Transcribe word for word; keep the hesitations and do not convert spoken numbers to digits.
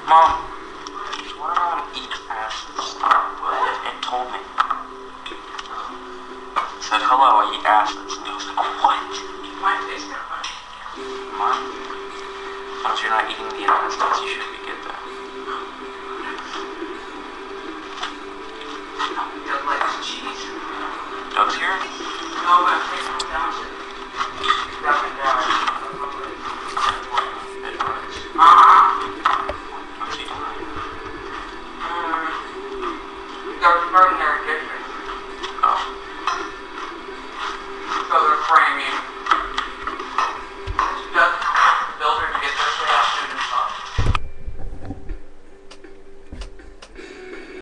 Mom, why don't I eat acids? What? It told me. It said, hello, I eat acids. And I was like, what? My face got funny. Mom, once you're not eating the acids, you should be good then. Doug likes cheese. Doug's here? No, but I'm taking him down to down and down. Uh-huh. What's he doing? Um, we got to burn that.